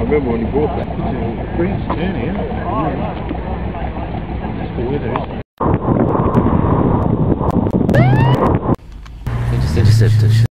remember when you bought that. It's a great journey, isn't it? That's the weather, isn't it? Interceptor.